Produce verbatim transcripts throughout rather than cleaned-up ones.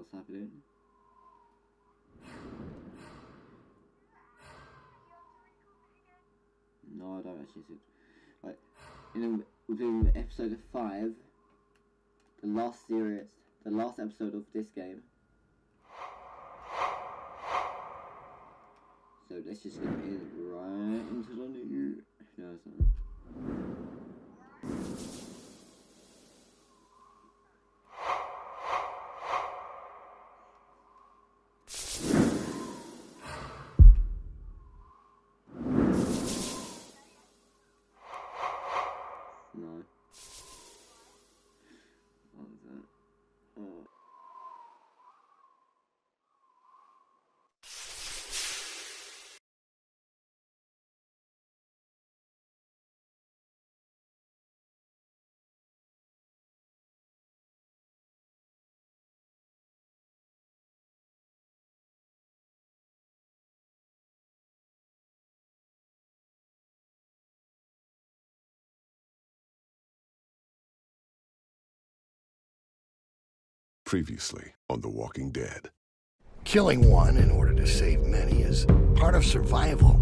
what's happening. No, I don't actually see it. Right, in within episode five, the last series, the last episode of this game. So let's just get in right into the new. No, it's not. No. What was that? Oh. Previously on The Walking Dead. Killing one in order to save many is part of survival.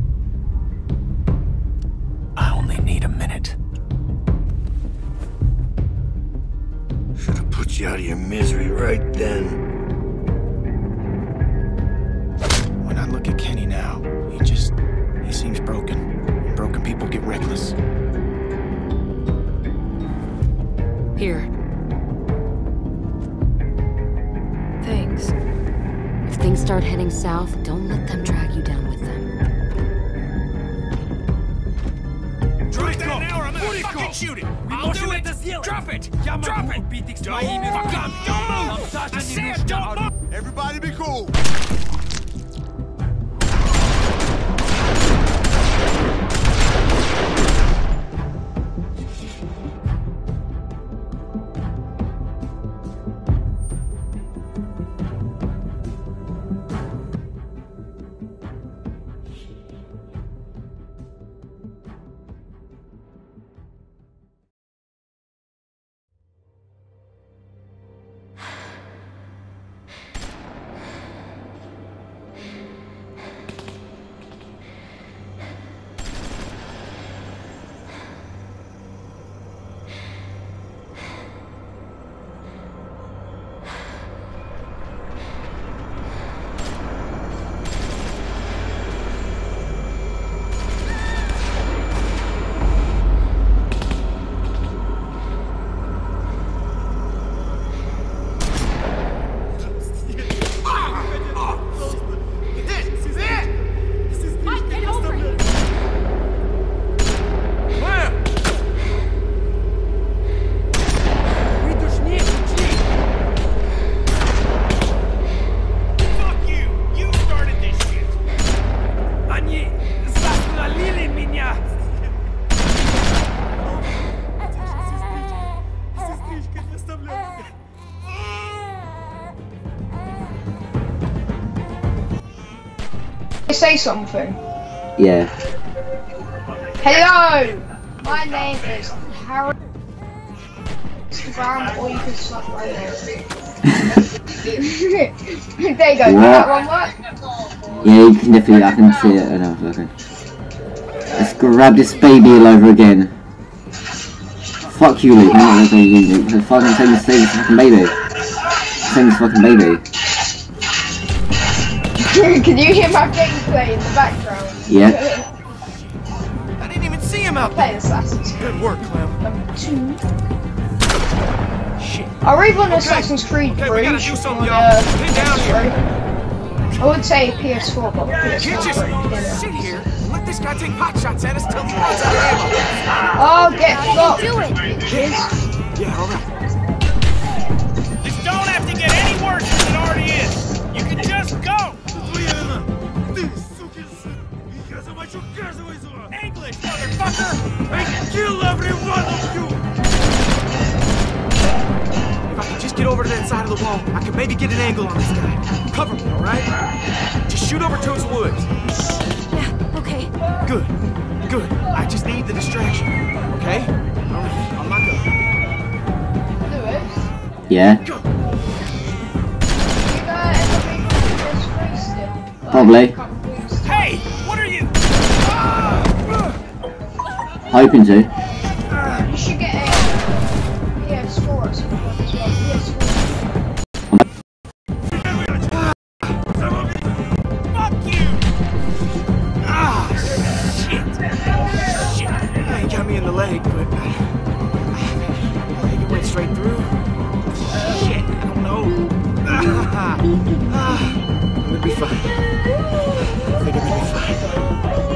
I only need a minute. Should have put you out of your misery right then. When I look at Kenny now, he just... he seems broken. Broken people get reckless. Here. Thanks. If things start heading south, don't let them drag you down with them. Drop that now or I'm gonna fucking shoot it! I'll do it! Drop it! Drop it! Don't fuck up! Don't move! I said don't move! Everybody be cool. Say something. Yeah. Hello! My name is Harry Instagram, or you can suck my name. There you go, did that one work? Yeah, you can definitely, I can see it. I know, okay. Let's grab this baby all over again. Fuck you, Luke. I'm not gonna say you, Luke. The fucking thing to save this fucking baby. Save this fucking baby. Can you hear my gameplay in the background? Yeah. I didn't even see him out Play there. Assassin's Creed. Good work, Clem. Number two. Shit. I really want Assassin's Creed Okay, three. we gotta do something, on, y'all. uh, Get down here. I would say P S four, but P S four. Can't just sit here and let this guy take pot shots at us till he runs out of ammo. Oh, get fucked. Do it! Kids. Yeah, alright. This don't have to get any worse than it already is! You can just go! English, motherfucker! I kill every one of you! If I could just get over to that side of the wall, I could maybe get an angle on this guy. Cover me, alright? Just shoot over towards the woods. Yeah, okay. Good, good. I just need the distraction, okay? Alright, on my go. Do it. Yeah. Go! Probably. Hey, what are you? Hoping to. You should get a P S four at some point as well. P S four. Fuck you! Ah, shit. Shit. Yeah, he got me in the leg, but I think it went straight through. Shit, I don't know. Ah, ah, it'll be fine. I think it'll be fine.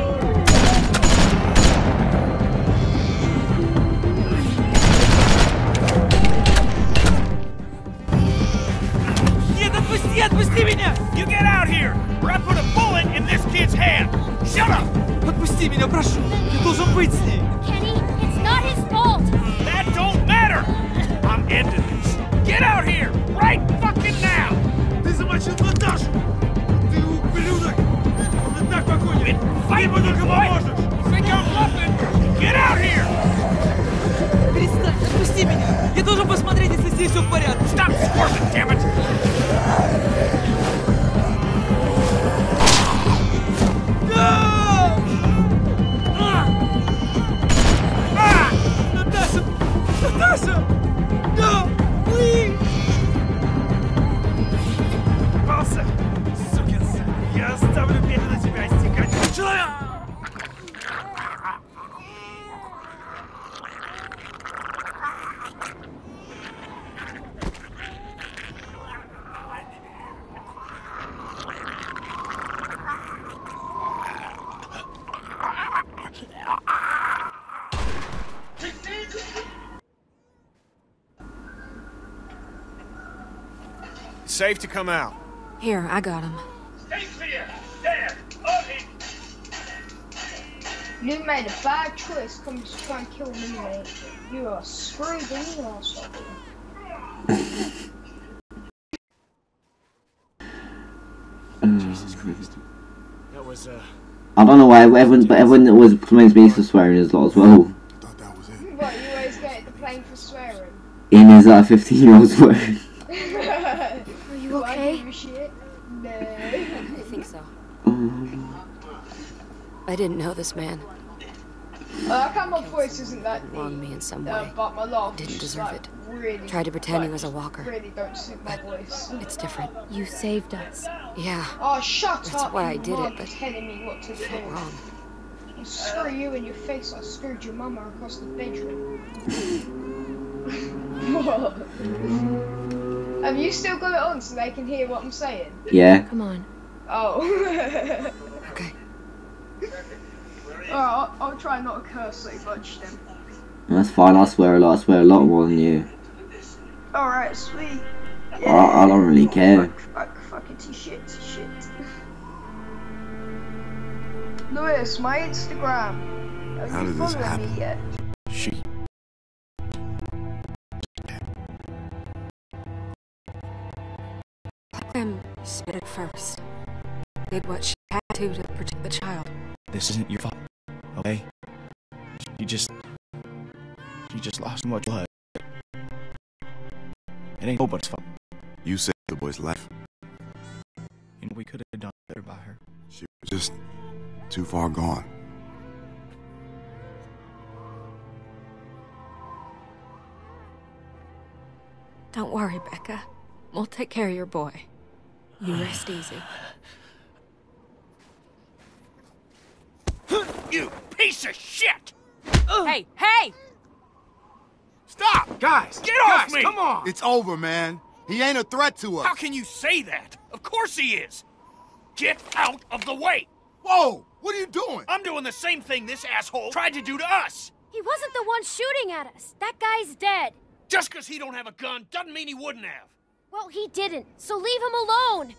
Отпусти меня! You get out here, or I put a bullet in this kid's hand. Shut up! Отпусти меня, прошу! Я должен быть с ней! Kenny, it's not his fault! That don't matter! I'm ending this. Get out here, right fucking now! Ты замочил Наташу! Ты ублюдок! Он и так покойник! Ты ему только поможешь! Think I'm bluffing? Get out here! Перестань! Отпусти меня! Я должен посмотреть, если здесь все в порядке! Stop squirming, damn it! Наташа! Наташа! No! Please! Попался! Сукин сын! Я оставлю беды на тебя истекать! Человек! Safe to come out. Here, I got him. Stay clear! There! On him! You made a bad choice coming to try and kill me, mate. You are screwed in the arsehole. Jesus Christ. That was, uh... I don't know why everyone, but everyone was claiming to be for swearing as lot as well. Thought that was it. What, you always get the plane for swearing? In his uh, fifteen year old swearing. Are you okay? I give a shit? No. I think so. I didn't know this man. Uh, I can't my voice isn't that deep. Wronged me in some way. Uh, but my laugh Didn't is just, deserve like, it. Really, Tried to pretend he like, was a walker. Really don't suit my voice. It's different. You saved us. Yeah, Oh, shut That's up! why I you did it, mug but telling me what to do. felt wrong. Well, screw you in your face. I screwed your mama across the bedroom. Have you still got it on so they can hear what I'm saying? Yeah. Come on. Oh. Okay. Alright, I'll, I'll try not to curse so much then. That's fine, I swear a lot, I swear a lot more than you. Alright, sweet. I, I don't really care. Fuck, fuck, fuckity shit, shit. Lewis, my Instagram. Have How you did this followed happen? me yet? She. Graham said it first. Did what she had to to protect the child. This isn't your fault, okay? You just... You just lost too much blood. It ain't nobody's fault. You saved the boy's life. You know, we could have done better by her. She was just too far gone. Don't worry, Becca. We'll take care of your boy. You rest easy. You piece of shit! Hey, hey! Stop! Guys! Get guys, off me! Come on! It's over, man. He ain't a threat to us. How can you say that? Of course he is! Get out of the way! Whoa! What are you doing? I'm doing the same thing this asshole tried to do to us! He wasn't the one shooting at us. That guy's dead. Just because he don't have a gun doesn't mean he wouldn't have. Well, he didn't, so leave him alone.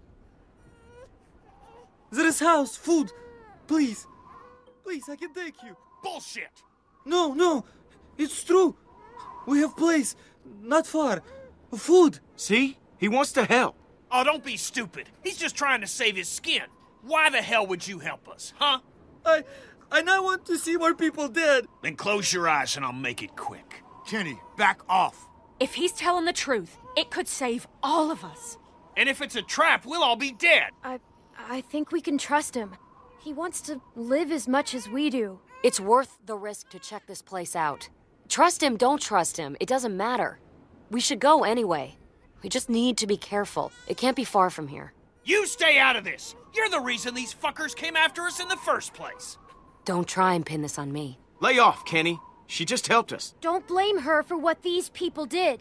There is house, food. Please. Please, I can take you. Bullshit! No, no. It's true. We have place. Not far. Food. See? He wants to help. Oh, don't be stupid. He's just trying to save his skin. Why the hell would you help us, huh? I... I now want to see more people dead. Then close your eyes and I'll make it quick. Kenny, back off. If he's telling the truth, it could save all of us. And if it's a trap, we'll all be dead. I... I think we can trust him. He wants to live as much as we do. It's worth the risk to check this place out. Trust him, don't trust him. It doesn't matter. We should go anyway. We just need to be careful. It can't be far from here. You stay out of this! You're the reason these fuckers came after us in the first place! Don't try and pin this on me. Lay off, Kenny. She just helped us. Don't blame her for what these people did.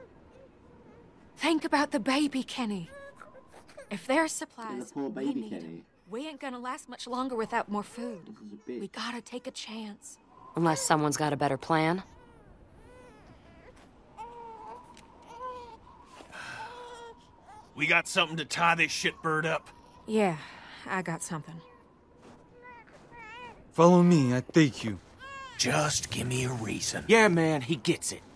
Think about the baby, Kenny. If there's The supplies, poor we baby need Kenny. them. We ain't gonna last much longer without more food. This is a bitch. We gotta take a chance. Unless someone's got a better plan. We got something to tie this shitbird up. Yeah, I got something. Follow me, I take you. Just give me a reason. Yeah, man, he gets it.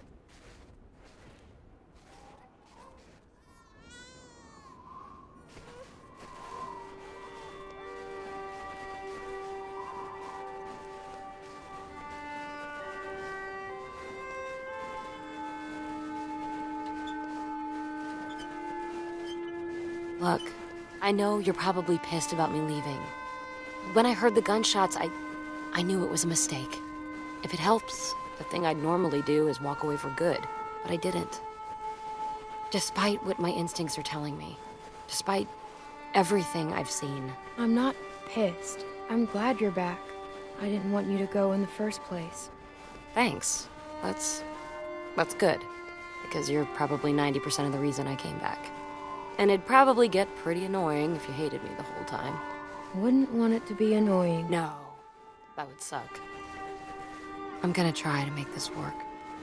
Look, I know you're probably pissed about me leaving. When I heard the gunshots, I... I knew it was a mistake. If it helps, the thing I'd normally do is walk away for good, but I didn't. Despite what my instincts are telling me, despite everything I've seen. I'm not pissed. I'm glad you're back. I didn't want you to go in the first place. Thanks. That's... that's good. Because you're probably ninety percent of the reason I came back. And it'd probably get pretty annoying if you hated me the whole time. Wouldn't want it to be annoying. No. That would suck. I'm gonna try to make this work.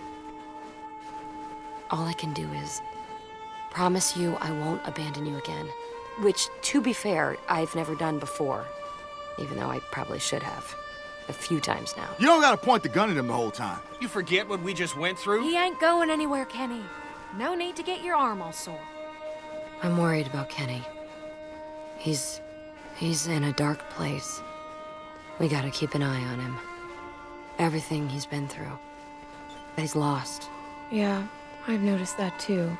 All I can do is promise you I won't abandon you again. Which, to be fair, I've never done before. Even though I probably should have. A few times now. You don't gotta point the gun at him the whole time. You forget what we just went through? He ain't going anywhere, Kenny. No need to get your arm all sore. I'm worried about Kenny. He's... he's in a dark place. We gotta keep an eye on him. Everything he's been through. He's lost. Yeah, I've noticed that too.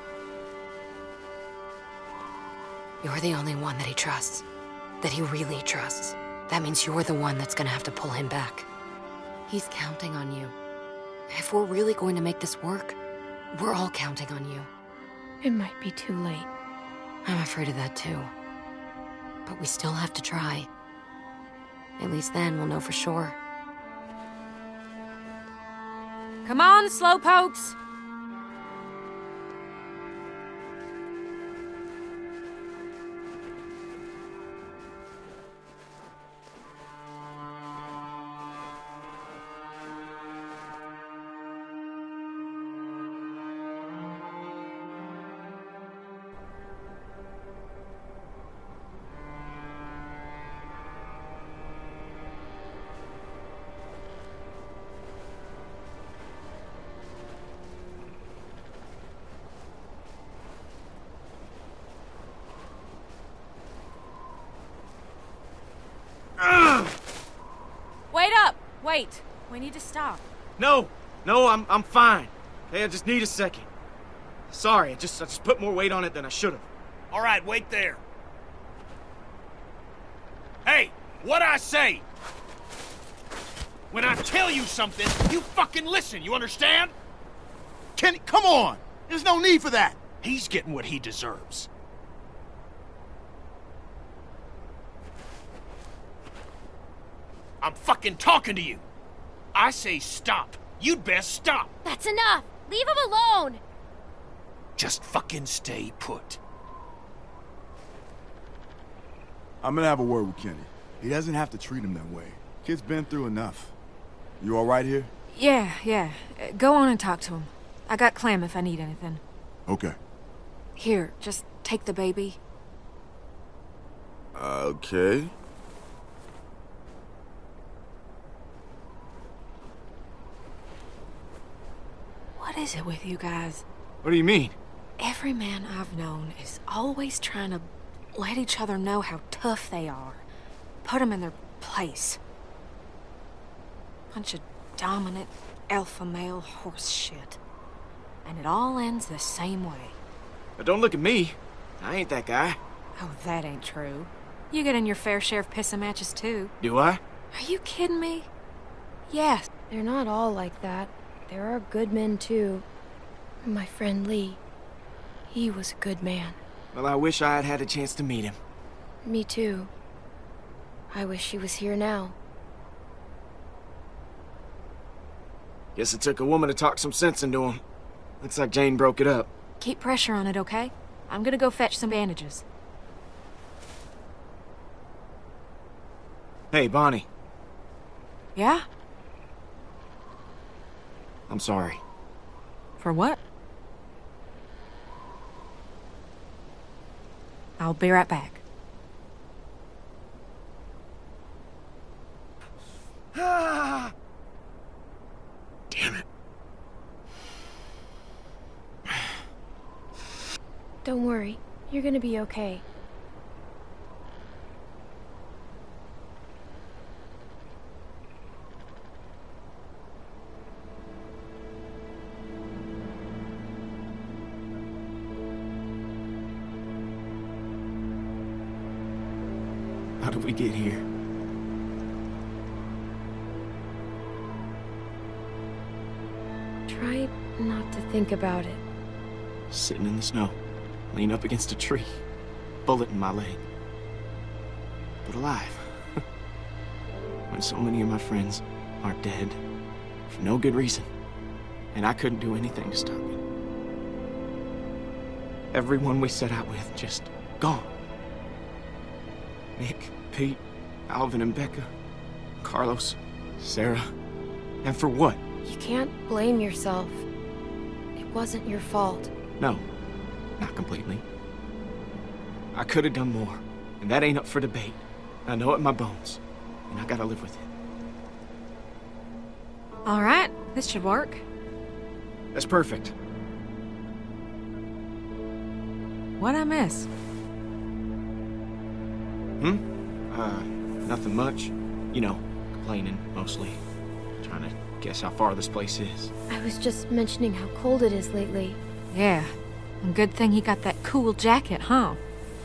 You're the only one that he trusts. That he really trusts. That means you're the one that's gonna have to pull him back. He's counting on you. If we're really going to make this work, we're all counting on you. It might be too late. I'm afraid of that too. But we still have to try. At least then we'll know for sure. Come on, slowpokes! Wait up! Wait. We need to stop. No, no, I'm I'm fine. Hey, I just need a second. Sorry, I just I just put more weight on it than I should have. All right, wait there. Hey, what I say? When I tell you something, you fucking listen, you understand? Kenny, come on! There's no need for that! He's getting what he deserves. I'm fucking talking to you. I say stop. You'd best stop. That's enough! Leave him alone! Just fucking stay put. I'm gonna have a word with Kenny. He doesn't have to treat him that way. Kid's been through enough. You alright here? Yeah, yeah. Uh, Go on and talk to him. I got Clem if I need anything. Okay. Here, just take the baby. Okay. What is it with you guys? What do you mean? Every man I've known is always trying to let each other know how tough they are. Put them in their place. Bunch of dominant, alpha male horse shit. And it all ends the same way. But don't look at me. I ain't that guy. Oh, that ain't true. You get in your fair share of pissing matches, too. Do I? Are you kidding me? Yes. They're not all like that. There are good men, too. My friend Lee. He was a good man. Well, I wish I had had a chance to meet him. Me too. I wish she was here now. Guess it took a woman to talk some sense into him. Looks like Jane broke it up. Keep pressure on it, okay? I'm gonna go fetch some bandages. Hey, Bonnie. Yeah? I'm sorry. For what? I'll be right back. Ah! Damn it. Don't worry. You're gonna be okay. How did we get here? Try not to think about it. Sitting in the snow, leaning up against a tree, bullet in my leg. But alive. When so many of my friends are dead for no good reason, and I couldn't do anything to stop it. Everyone we set out with just gone. Nick, Pete, Alvin and Becca, Carlos, Sarah. And for what? You can't blame yourself. It wasn't your fault. No, not completely. I could have done more, and that ain't up for debate. I know it in my bones, and I gotta live with it. All right, this should work. That's perfect. What'd I miss? Hmm? Uh, nothing much. You know, complaining, mostly. Trying to guess how far this place is. I was just mentioning how cold it is lately. Yeah, and good thing he got that cool jacket, huh?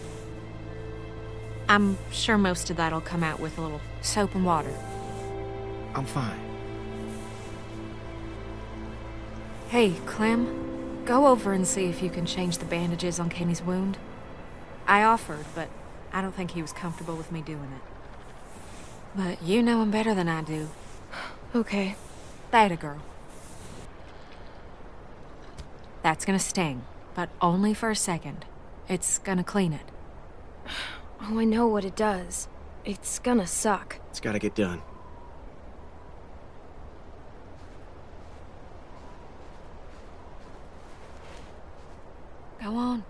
I'm sure most of that'll come out with a little soap and water. I'm fine. Hey, Clem, go over and see if you can change the bandages on Kenny's wound. I offered, but I don't think he was comfortable with me doing it. But you know him better than I do. Okay. That a girl. That's gonna sting, but only for a second. It's gonna clean it. Oh, I know what it does. It's gonna suck. It's gotta get done. Go on.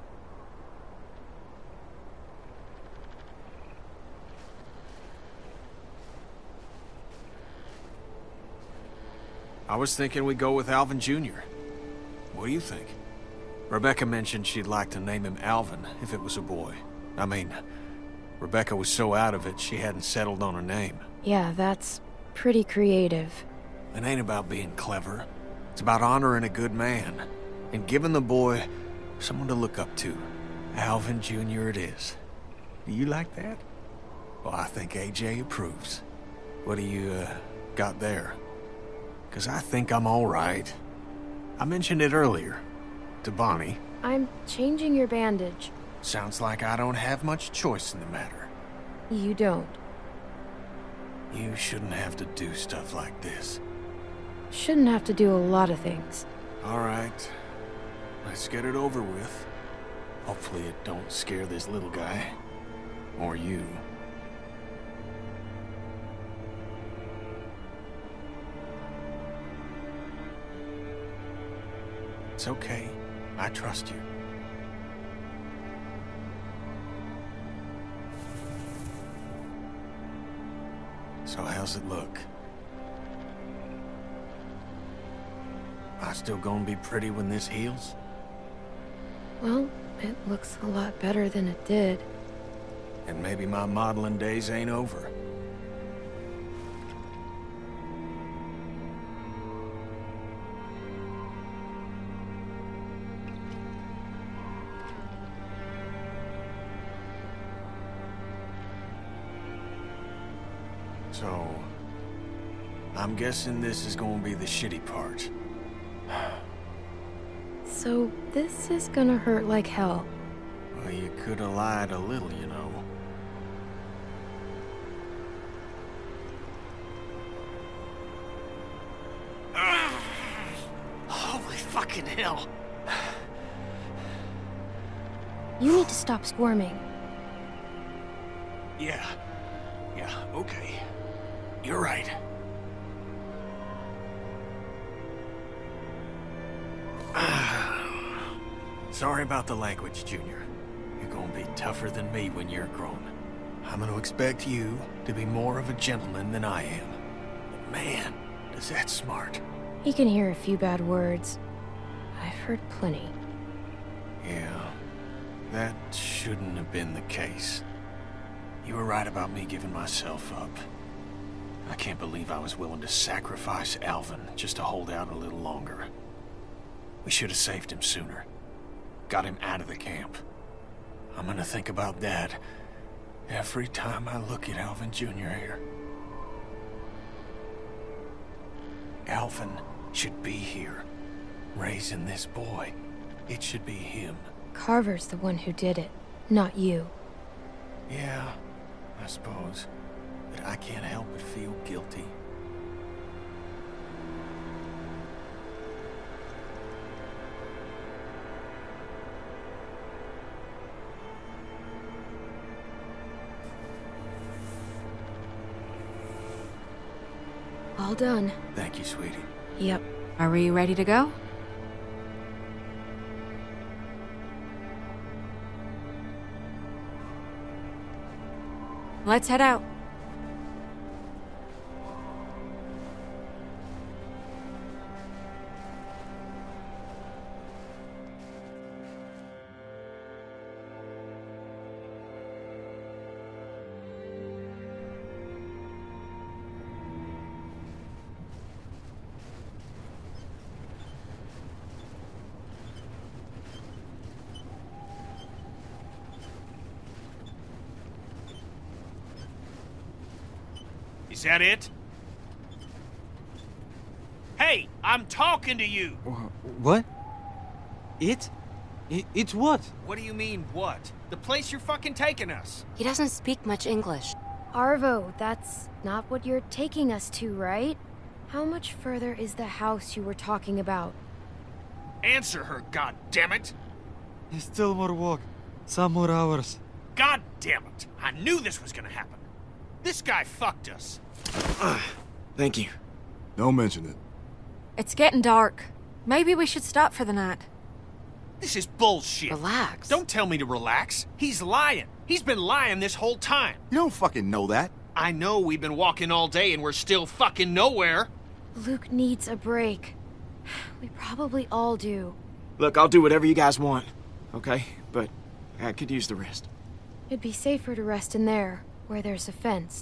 I was thinking we'd go with Alvin Junior What do you think? Rebecca mentioned she'd like to name him Alvin if it was a boy. I mean, Rebecca was so out of it she hadn't settled on a name. Yeah, that's pretty creative. It ain't about being clever. It's about honoring a good man and giving the boy someone to look up to. Alvin Junior it is. Do you like that? Well, I think A J approves. What do you, uh, got there? Because I think I'm all right. I mentioned it earlier to Bonnie. I'm changing your bandage. Sounds like I don't have much choice in the matter. You don't. You shouldn't have to do stuff like this. Shouldn't have to do a lot of things. All right. Let's get it over with. Hopefully it don't scare this little guy. Or you. It's okay. I trust you. So how's it look? I still gonna be pretty when this heals? Well, it looks a lot better than it did. And maybe my modeling days ain't over. So, I'm guessing this is gonna be the shitty part. So, this is gonna hurt like hell. Well, you could have lied a little, you know. Holy fucking hell. You need to stop squirming. Yeah. Yeah, okay. You're right. Sorry about the language, Junior. You're gonna be tougher than me when you're grown. I'm gonna expect you to be more of a gentleman than I am. But man, is that smart. He can hear a few bad words. I've heard plenty. Yeah, that shouldn't have been the case. You were right about me giving myself up. I can't believe I was willing to sacrifice Alvin just to hold out a little longer. We should have saved him sooner. Got him out of the camp. I'm gonna think about that every time I look at Alvin Junior here. Alvin should be here, raising this boy. It should be him. Carver's the one who did it, not you. Yeah, I suppose. But I can't help but feel guilty. All done. Thank you, sweetie. Yep. Are we ready to go? Let's head out. Is that it? Hey, I'm talking to you! What? It? it? It's what? What do you mean, what? The place you're fucking taking us. He doesn't speak much English. Arvo, that's not what you're taking us to, right? How much further is the house you were talking about? Answer her, goddammit! There's still more walk. Some more hours. God damn it! I knew this was gonna happen. This guy fucked us. Uh, thank you. Don't mention it. It's getting dark. Maybe we should stop for the night. This is bullshit. Relax. Don't tell me to relax. He's lying. He's been lying this whole time. You don't fucking know that. I know we've been walking all day and we're still fucking nowhere. Luke needs a break. We probably all do. Look, I'll do whatever you guys want, okay? But I could use the rest. It'd be safer to rest in there, where there's a fence.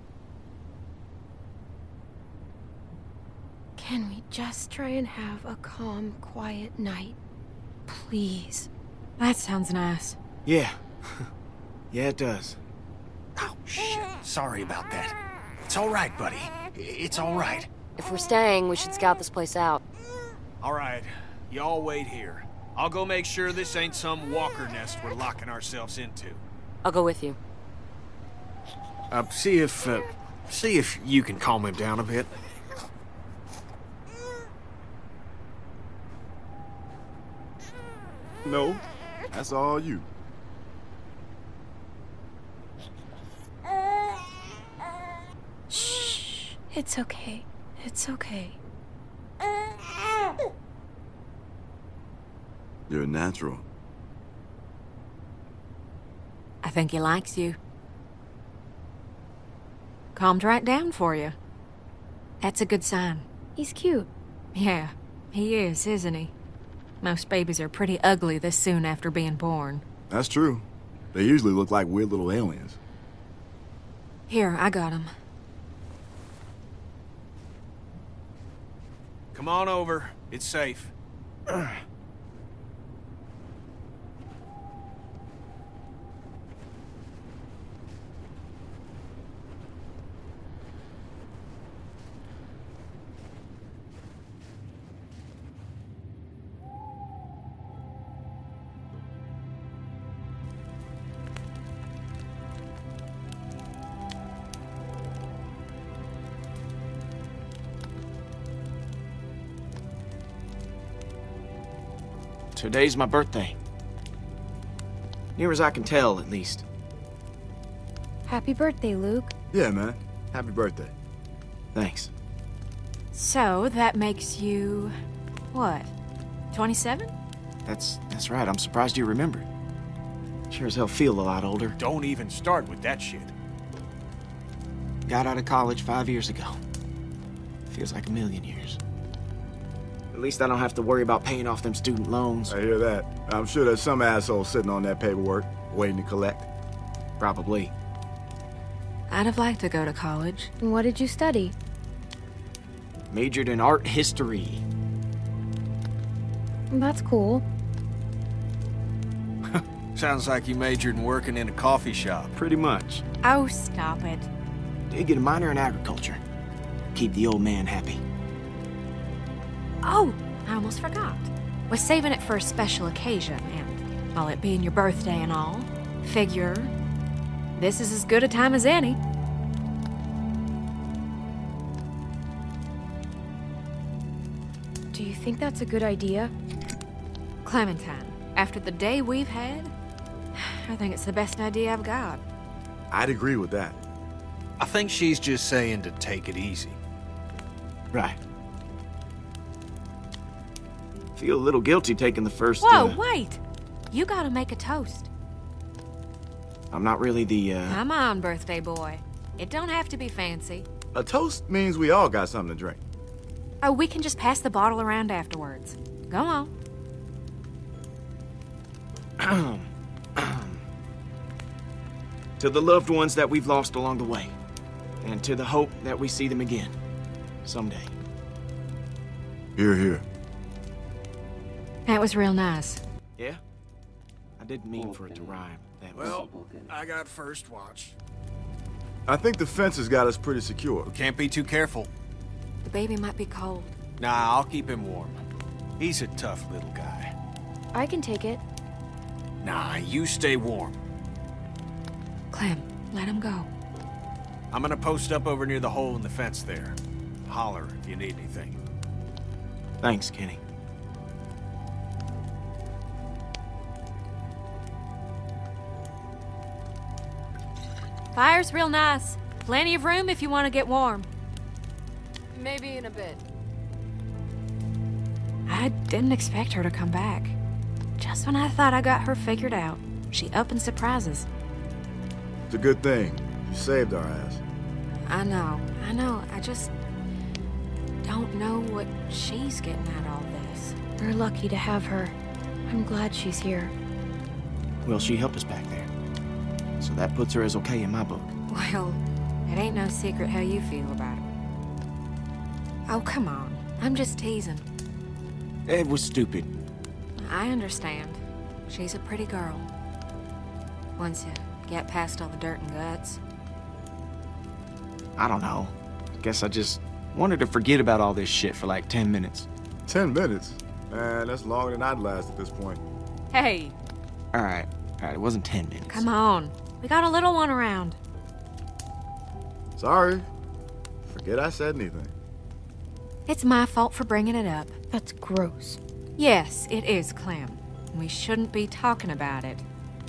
Can we just try and have a calm, quiet night? Please. That sounds nice. Yeah. Yeah, it does. Oh, shit. Sorry about that. It's all right, buddy. It's all right. If we're staying, we should scout this place out. All right. Y'all wait here. I'll go make sure this ain't some walker nest we're locking ourselves into. I'll go with you. Uh, see if, uh, see if you can calm him down a bit. No, that's all you. Shh. It's okay. It's okay. You're a natural. I think he likes you. Calmed right down for you. That's a good sign. He's cute. Yeah, he is, isn't he? Most babies are pretty ugly this soon after being born. That's true. They usually look like weird little aliens. Here, I got him. Come on over. It's safe. Today's my birthday. Near as I can tell, at least. Happy birthday, Luke. Yeah, man. Happy birthday. Thanks. So, that makes you... what? twenty-seven? That's that's right. I'm surprised you remembered. Sure as hell feel a lot older. Don't even start with that shit. Got out of college five years ago. Feels like a million years. At least I don't have to worry about paying off them student loans. I hear that. I'm sure there's some asshole sitting on that paperwork, waiting to collect. Probably. I'd have liked to go to college. And what did you study? Majored in art history. That's cool. Sounds like you majored in working in a coffee shop. Pretty much. Oh, stop it. Did get a minor in agriculture. Keep the old man happy. Oh, I almost forgot. Was saving it for a special occasion, and while it being your birthday and all, figure this is as good a time as any. Do you think that's a good idea? Clementine, after the day we've had, I think it's the best idea I've got. I'd agree with that. I think she's just saying to take it easy. Right. Feel a little guilty taking the first... Whoa, uh, wait! You gotta make a toast. I'm not really the, uh... Come on, birthday boy. It don't have to be fancy. A toast means we all got something to drink. Oh, we can just pass the bottle around afterwards. Go on. To the loved ones that we've lost along the way. And to the hope that we see them again. Someday. Here, here. That was real nice. Yeah? I didn't mean for it to rhyme. That was... Well, I got first watch. I think the fence has got us pretty secure. We can't be too careful. The baby might be cold. Nah, I'll keep him warm. He's a tough little guy. I can take it. Nah, you stay warm. Clem, let him go. I'm gonna post up over near the hole in the fence there. Holler if you need anything. Thanks, Kenny. Fire's real nice. Plenty of room if you want to get warm. Maybe in a bit. I didn't expect her to come back. Just when I thought I got her figured out, she up and surprises. It's a good thing. You saved our ass. I know, I know. I just don't know what she's getting at all this. We're lucky to have her. I'm glad she's here. Will she help us back there? So that puts her as okay in my book. Well, it ain't no secret how you feel about it. Oh, come on. I'm just teasing. It was stupid. I understand. She's a pretty girl. Once you get past all the dirt and guts. I don't know. Guess I just wanted to forget about all this shit for like ten minutes. Ten minutes? Man, that's longer than I'd last at this point. Hey! Alright, alright, it wasn't ten minutes. Come on. We got a little one around. Sorry. Forget I said anything. It's my fault for bringing it up. That's gross. Yes, it is, Clem. We shouldn't be talking about it.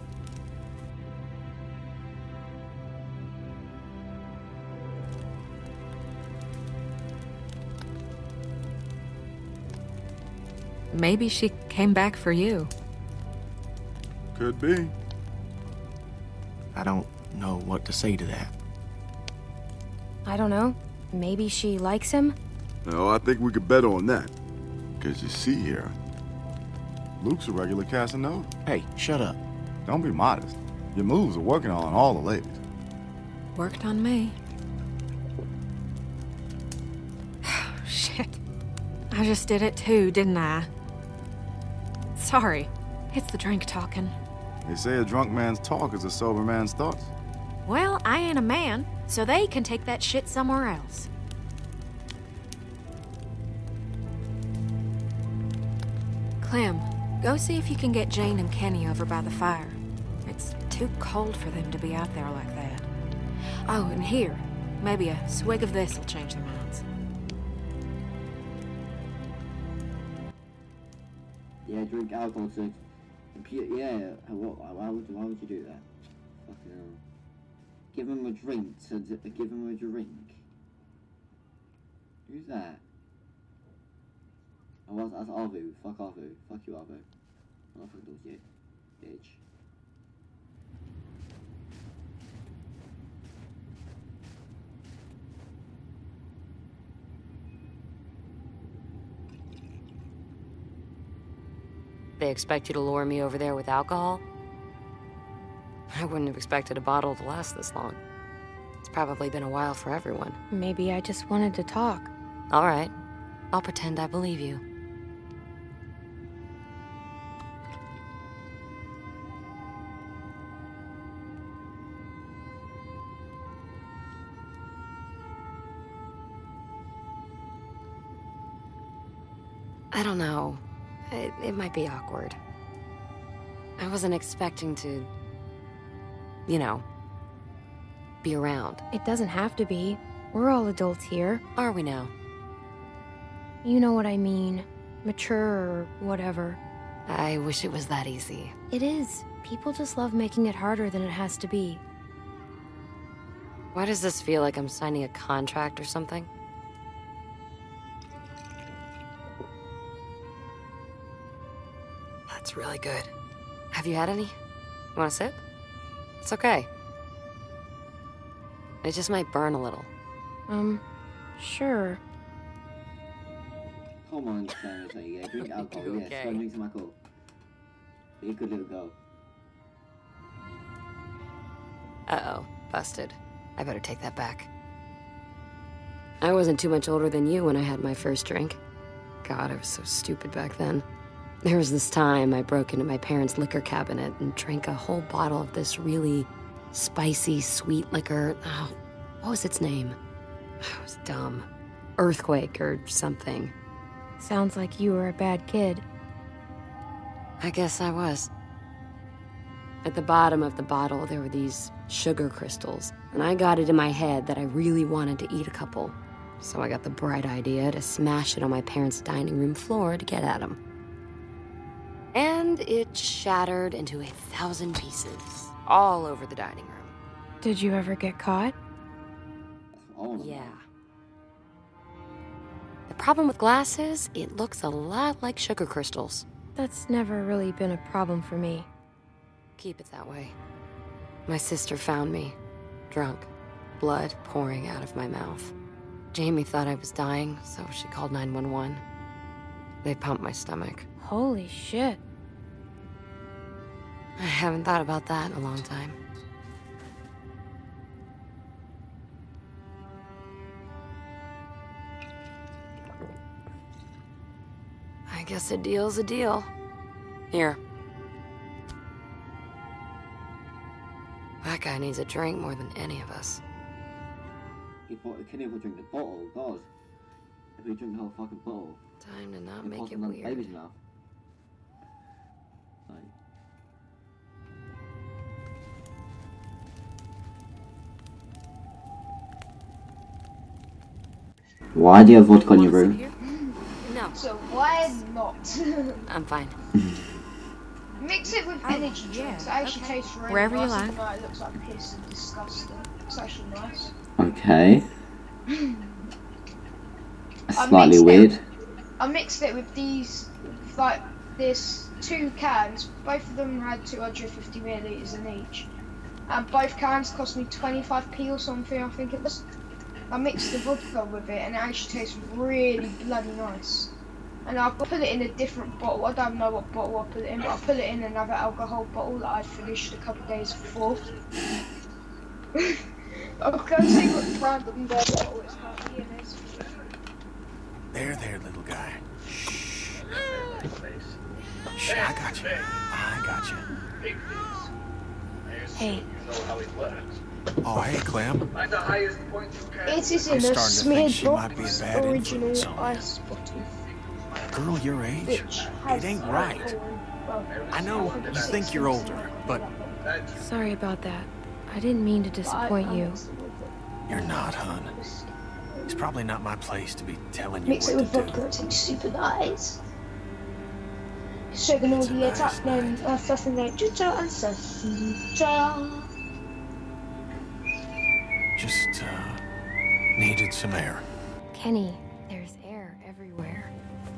Maybe she came back for you. Could be. I don't know what to say to that. I don't know. Maybe she likes him? No, I think we could bet on that. Because you see here, Luke's a regular Casanova. Hey, shut up. Don't be modest. Your moves are working on all the ladies. Worked on me. Shit. I just did it too, didn't I? Sorry. It's the drink talking. They say a drunk man's talk is a sober man's thoughts. Well, I ain't a man, so they can take that shit somewhere else. Clem, go see if you can get Jane and Kenny over by the fire. It's too cold for them to be out there like that. Oh, and here, maybe a swig of this will change their minds. Yeah, drink alcohol to... Yeah, what, why, would, why would you do that? Fucking hell. Give him a drink to... Give him a drink. Who's that? Oh, that's, that's Arvu. Fuck Arvu. Fuck you, Arvu. I'm not fucking those yet, bitch. They expect you to lure me over there with alcohol? I wouldn't have expected a bottle to last this long. It's probably been a while for everyone. Maybe I just wanted to talk. All right. I'll pretend I believe you. I don't know. It, it might be awkward. I wasn't expecting to, you know, be around. It doesn't have to be. We're all adults here. Are we now? You know what I mean. Mature or whatever. I wish it was that easy. It is. People just love making it harder than it has to be. Why does this feel like I'm signing a contract or something? That's really good. Have you had any? You want a sip? It's okay. It just might burn a little. Um, sure. Come on, Sarah, so yeah, drink alcohol, okay. Yes, go drink some alcohol. Be a good little girl. Uh-oh, busted. I better take that back. I wasn't too much older than you when I had my first drink. God, I was so stupid back then. There was this time I broke into my parents' liquor cabinet and drank a whole bottle of this really spicy, sweet liquor. Oh, what was its name? I was dumb. Earthquake or something. Sounds like you were a bad kid. I guess I was. At the bottom of the bottle, there were these sugar crystals, and I got it in my head that I really wanted to eat a couple. So I got the bright idea to smash it on my parents' dining room floor to get at them. And it shattered into a thousand pieces, all over the dining room. Did you ever get caught? Yeah. The problem with glass is, it looks a lot like sugar crystals. That's never really been a problem for me. Keep it that way. My sister found me, drunk, blood pouring out of my mouth. Jamie thought I was dying, so she called nine one one. They pumped my stomach. Holy shit. I haven't thought about that in a long time. I guess a deal's a deal. Here. That guy needs a drink more than any of us. He thought he couldn't even drink the bottle, God. If he drink the whole fucking bottle. Time to not make it weird. Baby's mouth. Like. Why do you have vodka on your room? No. So why not? I'm fine. Mix it with energy drinks. It actually okay. tastes really Wherever nice. you like. Even though it looks like piss and disgusting. It's actually nice. Okay. I Slightly mixed weird. It, I mixed it with these, like this two cans. Both of them had two hundred fifty milliliters in each, and both cans cost me twenty-five p or something. I think it was. I mixed the vodka with it, and it actually tastes really bloody nice. And I put it in a different bottle. I don't know what bottle I put it in, but I put it in another alcohol bottle that I finished a couple of days before. I'll go see what brand of their bottle is. There, there, little guy. Shh. Shh, I got you. I got you. Hey. Oh, hey, Clem. It is in I'm a starting to think smeared she might be a box, bad original influence on you. ice bottle. Girl your age? Which It has ain't right. alcohol. Well, I know you think you're older, but Sorry about that. I didn't mean to disappoint you. you're not, hun. It's probably not my place to be telling you Mix it what with to do. vodka, it tastes super nice. signal the attack name, assassinate Juta, assassinate. Just, uh, needed some air. Kenny, there's air everywhere.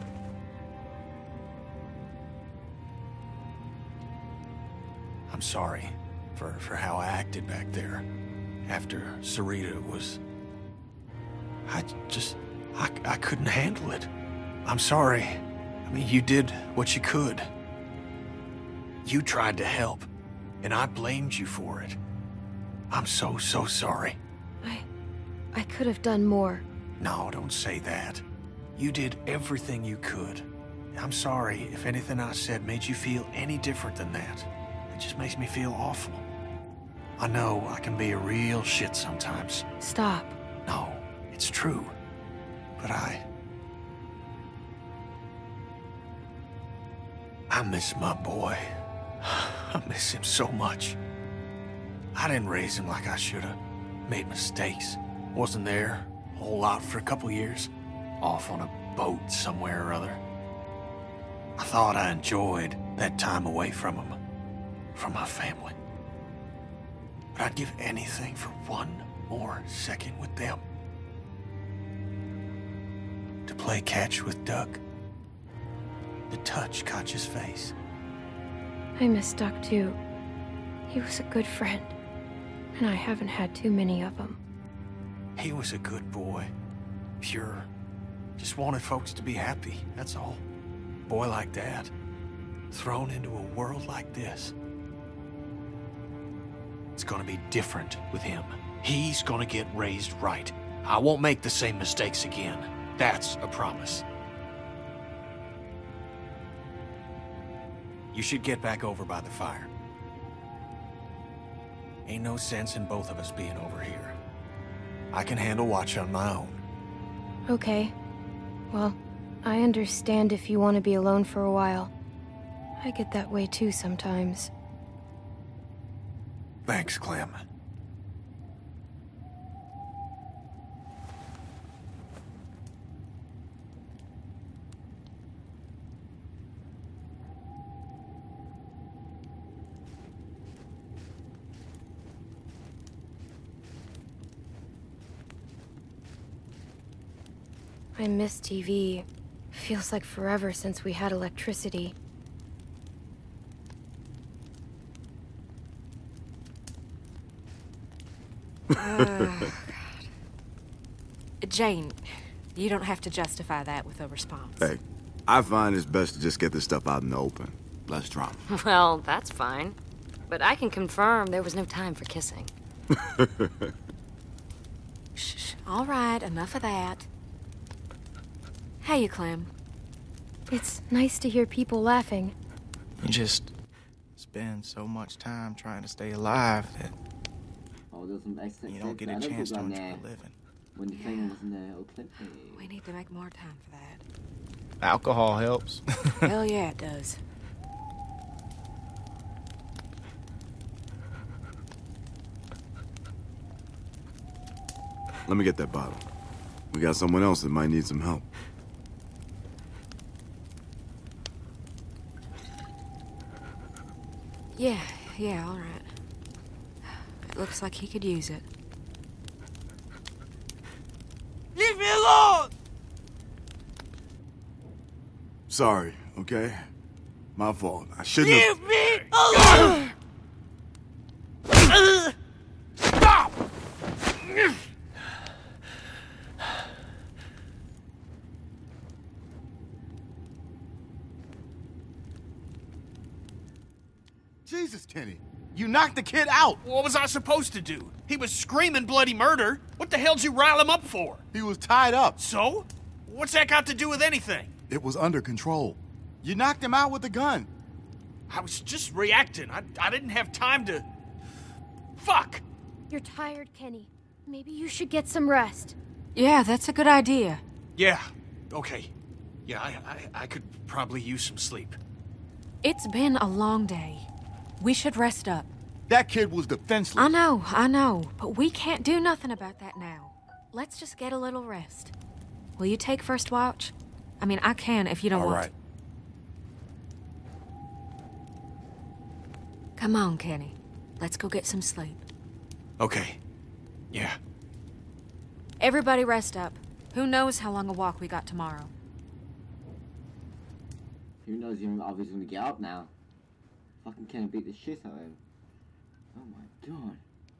I'm sorry for, for how I acted back there after Sarita was... I just... I, I couldn't handle it. I'm sorry. I mean, you did what you could. You tried to help, and I blamed you for it. I'm so, so sorry. I... I could have done more. No, don't say that. You did everything you could. I'm sorry if anything I said made you feel any different than that. It just makes me feel awful. I know I can be a real shit sometimes. Stop. No, it's true. But I... I miss my boy. I miss him so much. I didn't raise him like I should have. Made mistakes. Wasn't there a whole lot for a couple years. Off on a boat somewhere or other. I thought I enjoyed that time away from him. From my family. But I'd give anything for one more second with them. To play catch with Duck. To touch Katjaa's face. I miss Duck too. He was a good friend. And I haven't had too many of them. He was a good boy. Pure. Just wanted folks to be happy, that's all. Boy like that. Thrown into a world like this. It's gonna be different with him. He's gonna get raised right. I won't make the same mistakes again. That's a promise. You should get back over by the fire. Ain't no sense in both of us being over here. I can handle watch on my own. Okay. Well, I understand if you want to be alone for a while. I get that way too sometimes. Thanks, Clem. I miss T V. Feels like forever since we had electricity. Oh, God. Jane, you don't have to justify that with a response. Hey, I find it's best to just get this stuff out in the open. Less drama. Well, that's fine. But I can confirm there was no time for kissing. Shh, shh. All right, enough of that. Hey, you, Clem. It's nice to hear people laughing. You just spend so much time trying to stay alive that Oh, there's some extra you don't get a clips. I chance to don't enjoy there. living. When the thing wasn't there, oh, clip me. We need to make more time for that. Alcohol helps. Hell yeah, it does. Let me get that bottle. We got someone else that might need some help. Yeah, yeah, all right. It looks like he could use it. Leave me alone! Sorry, okay? My fault. I shouldn't have... Leave me alone! Stop! Jesus, Kenny. You knocked the kid out. What was I supposed to do? He was screaming bloody murder. What the hell'd you rile him up for? He was tied up. So? What's that got to do with anything? It was under control. You knocked him out with the gun. I was just reacting. I, I didn't have time to... Fuck! You're tired, Kenny. Maybe you should get some rest. Yeah, that's a good idea. Yeah, okay. Yeah, I, I, I could probably use some sleep. It's been a long day. We should rest up. That kid was defenseless. I know, I know, but we can't do nothing about that now. Let's just get a little rest. Will you take first watch? I mean, I can if you don't All want right. Come on, Kenny. Let's go get some sleep. Okay. Yeah. Everybody rest up. Who knows how long a walk we got tomorrow? Who knows? You're obviously gonna get up now. Fucking Kenny beat the shit out of him. Oh my god.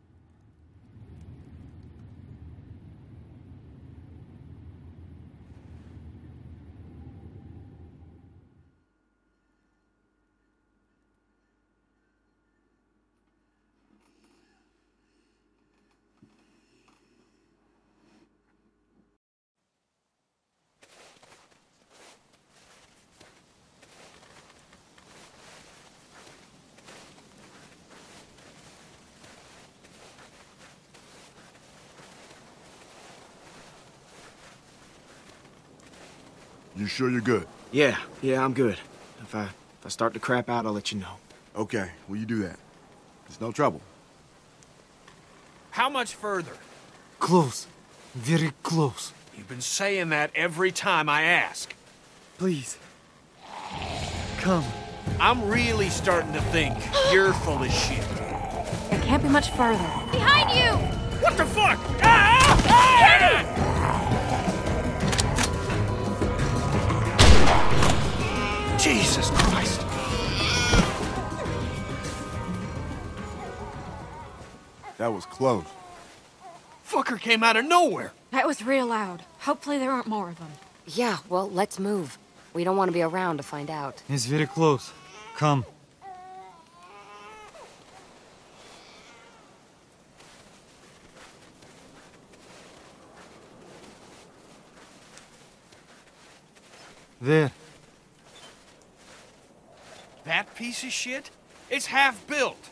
You sure you're good? Yeah, yeah, I'm good. If I if I start to crap out, I'll let you know. Okay, will you do that? It's no trouble. How much further? Close. Very close. You've been saying that every time I ask. Please. Come. I'm really starting to think you're full of shit. It can't be much further. Behind you! What the fuck? Ah! Ah! Jesus Christ! That was close. Fucker came out of nowhere! That was real loud. Hopefully there aren't more of them. Yeah, well, let's move. We don't want to be around to find out. It's very close. Come. There. That piece of shit? It's half built.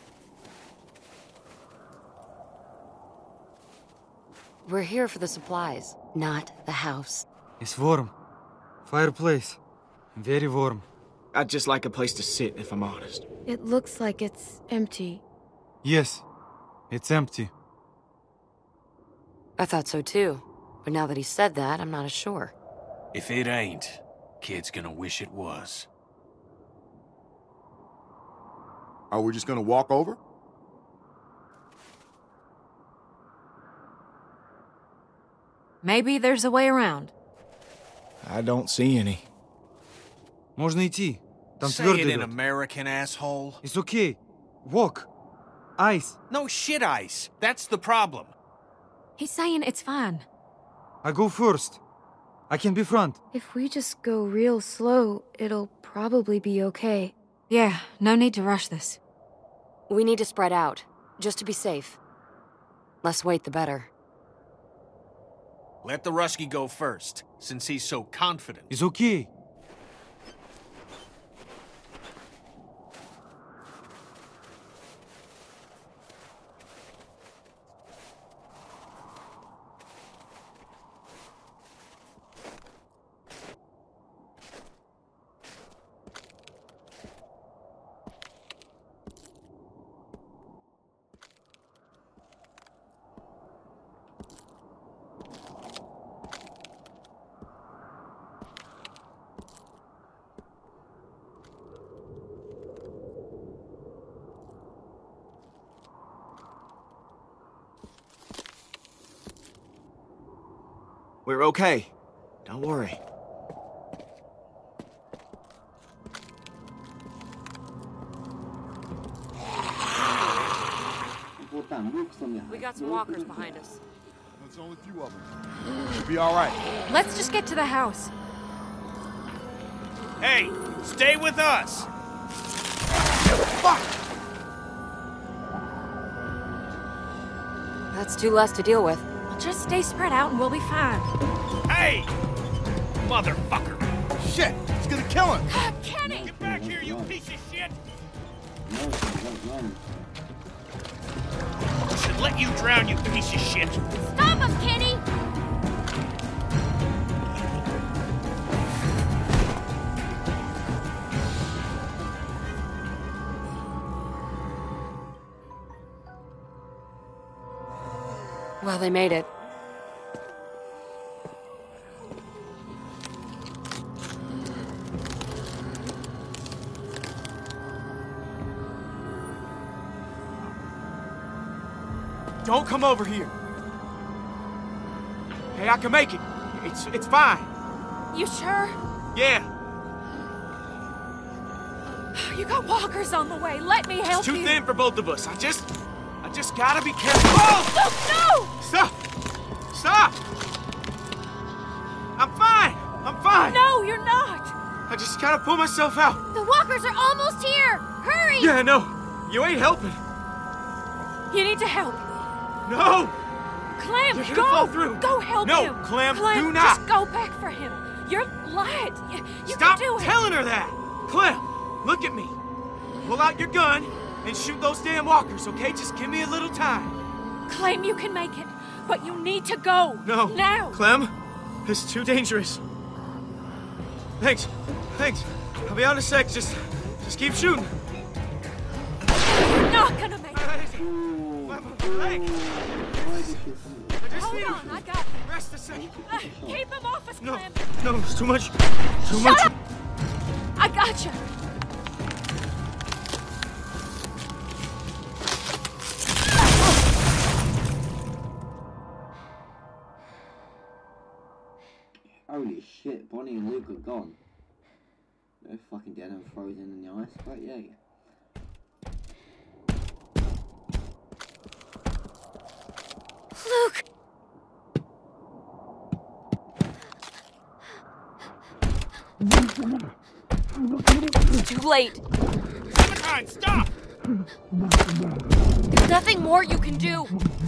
We're here for the supplies, not the house. It's warm. Fireplace. Very warm. I'd just like a place to sit, if I'm honest. It looks like it's empty. Yes. It's empty. I thought so too. But now that he said that, I'm not as sure. If it ain't, kid's gonna wish it was. Are we just gonna walk over? Maybe there's a way around. I don't see any. Можно идти. Там Say твердый it in лед. American, asshole. It's okay. Walk. Ice. No shit ice. That's the problem. He's saying it's fine. I go first. I can be front. If we just go real slow, it'll probably be okay. Yeah, no need to rush this. We need to spread out, just to be safe. Less wait, the better. Let the Rusky go first, since he's so confident. It's okay. We're okay. Don't worry. We got some walkers behind us. There's only a few of them. Should be all right. Let's just get to the house. Hey, stay with us! Fuck! That's two less to deal with. Just stay spread out and we'll be fine. Hey! Motherfucker! Shit! It's gonna kill him! Kenny! Get back here, you piece of shit! I should let you drown, you piece of shit! Stop him, Kenny! Well, they made it. don't come over here. Hey, I can make it. It's it's fine. You sure? Yeah. You got walkers on the way. Let me help It's too you. thin for both of us. I just, I just gotta be careful. Oh! Luke, no! Stop! Stop! I'm fine. I'm fine. No, you're not. I just gotta pull myself out. The walkers are almost here. Hurry! Yeah, no. You ain't helping. You need to help. No! Clem, You're gonna go! fall through. Go help No, him. Clem, Clem, do not. Just go back for him. You're light. You, you Stop can do it. telling her that. Clem, look at me. Pull out your gun and shoot those damn walkers, okay? Just give me a little time. Clem, you can make it, but you need to go. No. Now. Clem, it's too dangerous. Thanks. Thanks. I'll be out in a sec. Just, just keep shooting. You're not gonna make it. Hey. Hold on, I got you. Rest a second. Uh, keep him off us, Clem. No, it's too much. Too Shut much. up. I got you. Holy shit, Bonnie and Luke are gone. They're fucking dead and frozen in the ice, but yeah. Luke! Too late. Clementine, stop! There's nothing more you can do.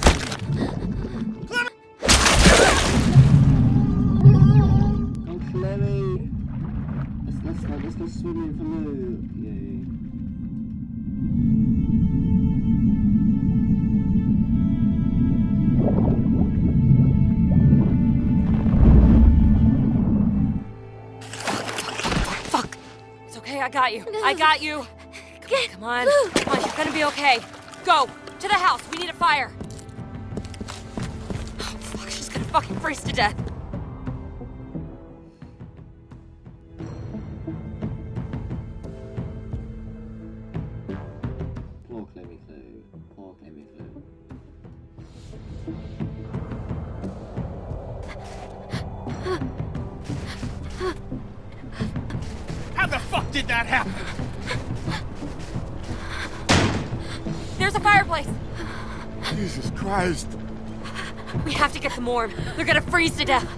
Oh, Chloe! Let's, let's, go, let's go swimming for Luke. Yay. Fuck. It's okay, I got you. I got you. Come on, come on. Come on, you're gonna be okay. Go! To the house, we need a fire. Oh, fuck, she's gonna fucking freeze to death. Poor Chloe Clue. Poor Chloe Clue. How the fuck did that happen? There's a fireplace. Jesus Christ. We have to get them warm. They're gonna freeze to death.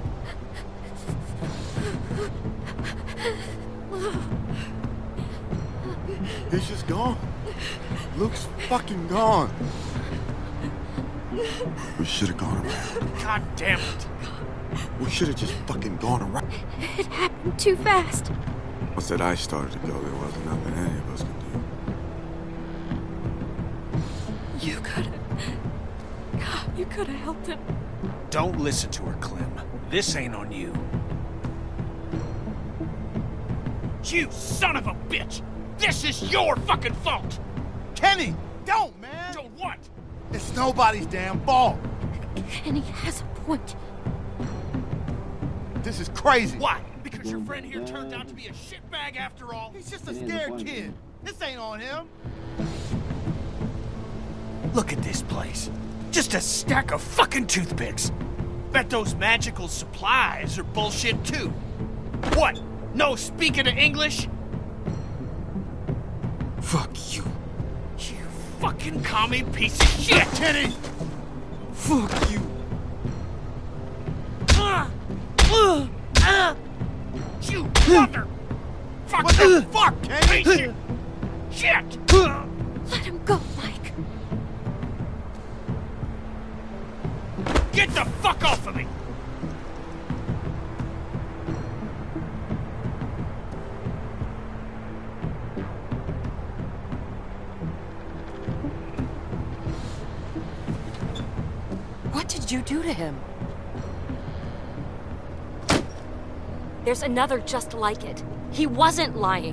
He's just gone. Luke's fucking gone. We should have gone around. God damn it. We should have just fucking gone around. It happened too fast. Once that ice started to go, there wasn't nothing any of us could do. You could've... You could've helped him. Don't listen to her, Clem. This ain't on you. You son of a bitch! This is your fucking fault! Kenny, don't, man! Don't what? It's nobody's damn fault. Kenny has a point. This is crazy. Why? Because your friend here turned out to be a shitbag after all? He's just a scared kid. This ain't on him. Look at this place. Just a stack of fucking toothpicks. Bet those magical supplies are bullshit too. What? No speaking of English? Fuck you. You fucking commie piece of shit! Kenny! Fuck you. Uh, uh, uh, you mother! Fuck What the fuck, Kenny? piece of shit! Let him go, Mike. Get the fuck off of me! What did you do to him? There's another just like it. He wasn't lying.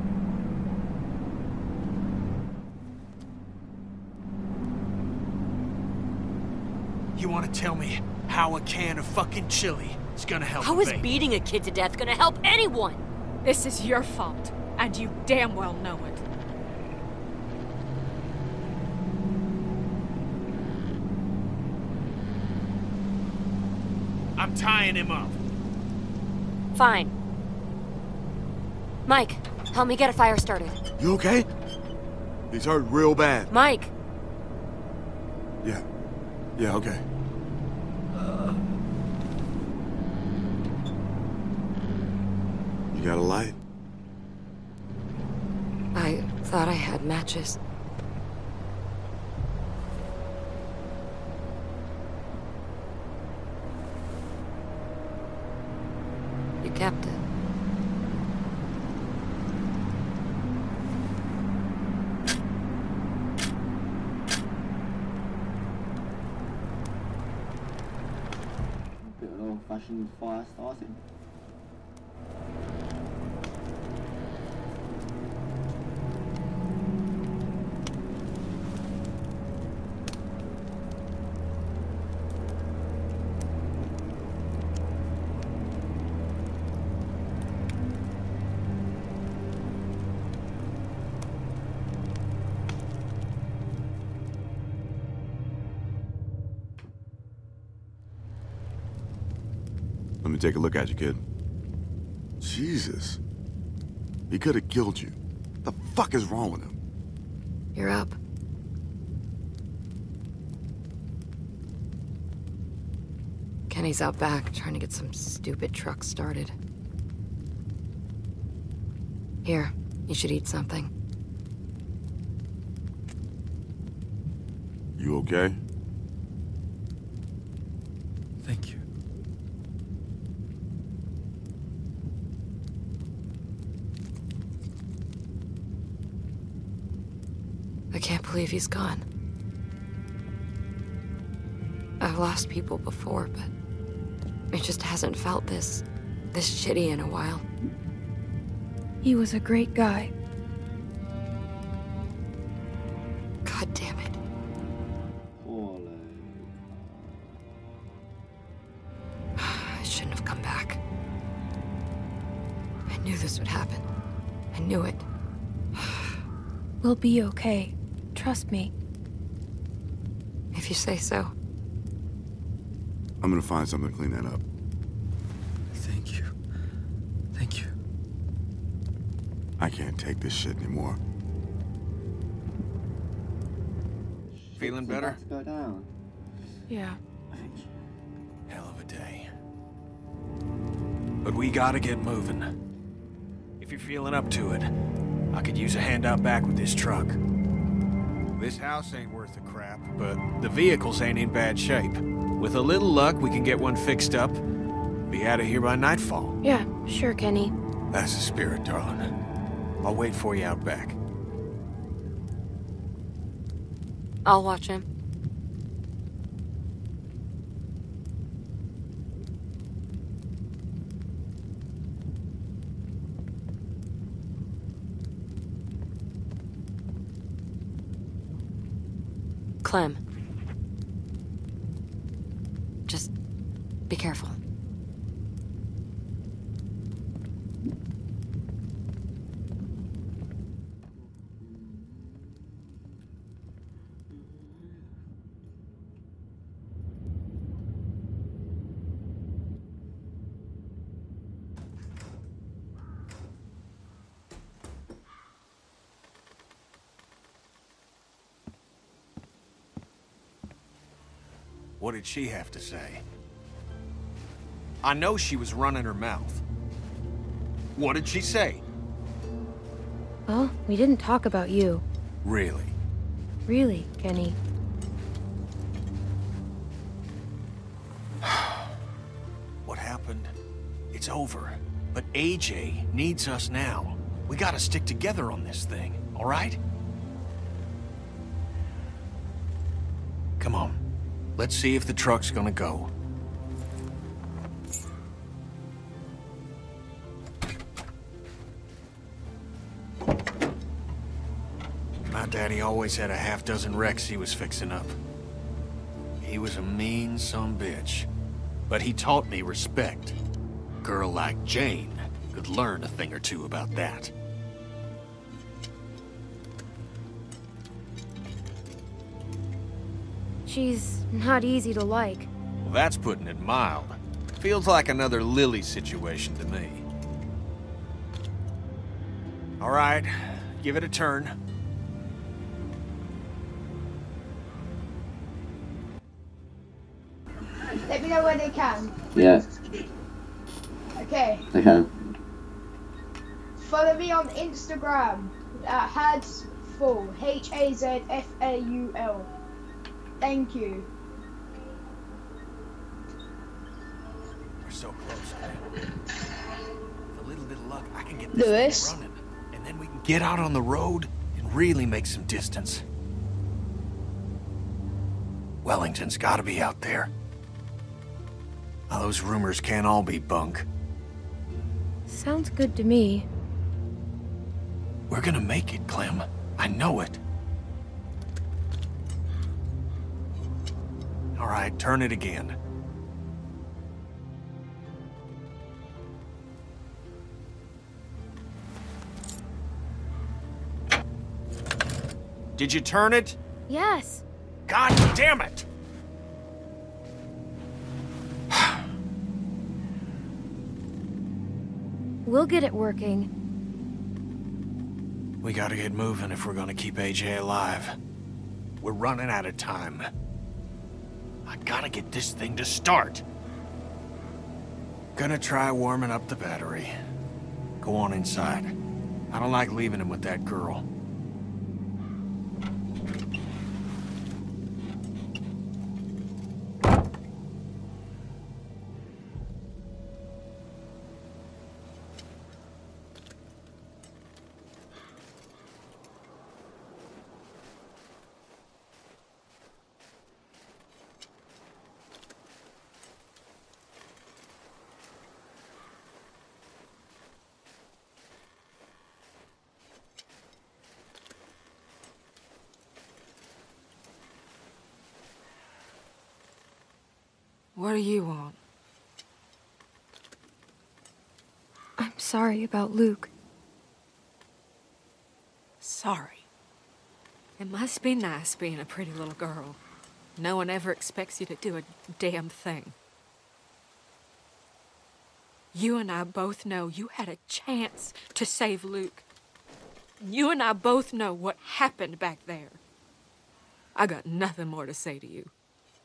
You want to tell me how a can of fucking chili is gonna help How a is baby? beating a kid to death gonna help anyone? This is your fault, and you damn well know it. I'm tying him up. Fine. Mike, help me get a fire started. You okay? He's hurt real bad. Mike! Yeah. Yeah, okay. You got a light? I thought I had matches. You kept it. Bit of an old-fashioned fire starting. Let me take a look at you, kid. Jesus. He could have killed you. The fuck is wrong with him? You're up. Kenny's out back trying to get some stupid truck started. Here, you should eat something. You okay? Thank you. I can't believe he's gone. I've lost people before, but it just hasn't felt this... this shitty in a while. He was a great guy. God damn it. I shouldn't have come back. I knew this would happen. I knew it. We'll be okay. Trust me. If you say so. I'm gonna find something to clean that up. Thank you. Thank you. I can't take this shit anymore. Feeling better? Let's go down. Yeah. Hell of a day. But we gotta get moving. If you're feeling up to it, I could use a hand out back with this truck. This house ain't worth a crap, but the vehicles ain't in bad shape. With a little luck, we can get one fixed up, be out of here by nightfall. Yeah, sure, Kenny. That's the spirit, darling. I'll wait for you out back. I'll watch him. Clem. Just be careful. What did she have to say? I know she was running her mouth. What did she say? Well, we didn't talk about you. Really? Really, Kenny. What happened? It's over. But A J needs us now. We gotta stick together on this thing, all right? Come on. Let's see if the truck's gonna go. My daddy always had a half dozen wrecks he was fixing up. He was a mean sumbitch, but he taught me respect. A girl like Jane could learn a thing or two about that. She's not easy to like. Well, that's putting it mild. Feels like another Lily situation to me. All right, give it a turn. Let me know when they can. Yeah. Okay. Okay. Follow me on Instagram at Hazfaul. H A Z F A U L. Thank you. We're so close, man. With a little bit of luck, I can get this Lewis. thing running. And then we can get out on the road and really make some distance. Wellington's gotta be out there. Now, those rumors can't all be bunk. Sounds good to me. We're gonna make it, Clem. I know it. All right, turn it again. Did you turn it? Yes. God damn it! We'll get it working. We gotta get moving if we're gonna keep A J alive. We're running out of time. I gotta get this thing to start. Gonna try warming up the battery. Go on inside. I don't like leaving him with that girl. What do you want? I'm sorry about Luke. Sorry. It must be nice being a pretty little girl. No one ever expects you to do a damn thing. You and I both know you had a chance to save Luke. You and I both know what happened back there. I got nothing more to say to you.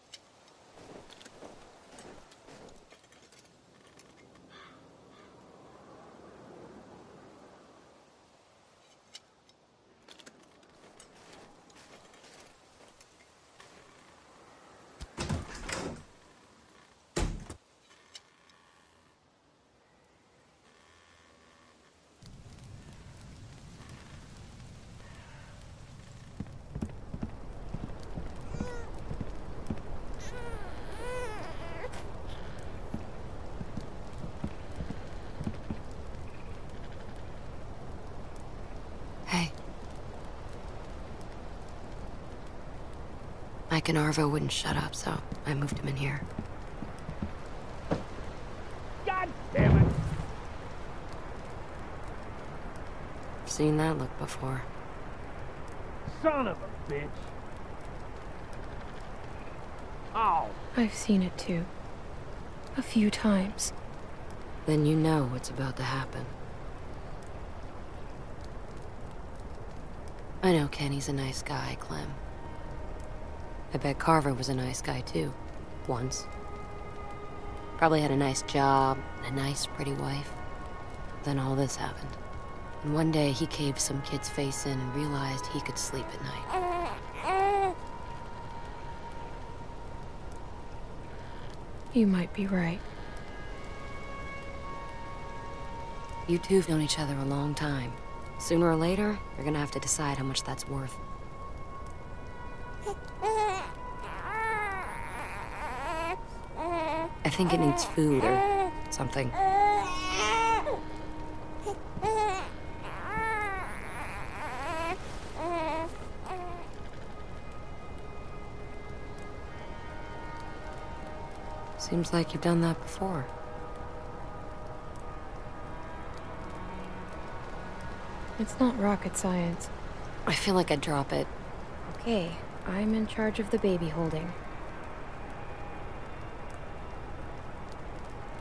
Mike and Arvo wouldn't shut up, so I moved him in here. God damn it! I've seen that look before. Son of a bitch! Oh! I've seen it too. A few times. Then you know what's about to happen. I know Kenny's a nice guy, Clem. I bet Carver was a nice guy too, once. Probably had a nice job, and a nice, pretty wife. Then all this happened. And one day he caved some kid's face in and realized he could sleep at night. You might be right. You two have known each other a long time. Sooner or later, you're gonna have to decide how much that's worth. I think it needs food or something. Seems like you've done that before. It's not rocket science. I feel like I'd drop it. Okay, I'm in charge of the baby holding.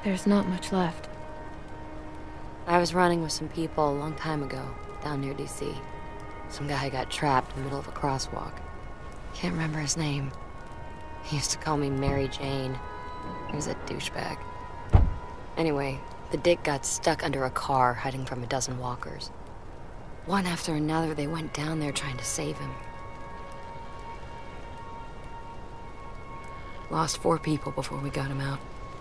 there's not much left. I was running with some people a long time ago, down near D C. Some guy got trapped in the middle of a crosswalk. Can't remember his name. He used to call me Mary Jane. He was a douchebag. Anyway, the dick got stuck under a car hiding from a dozen walkers. One after another, they went down there trying to save him. Lost four people before we got him out.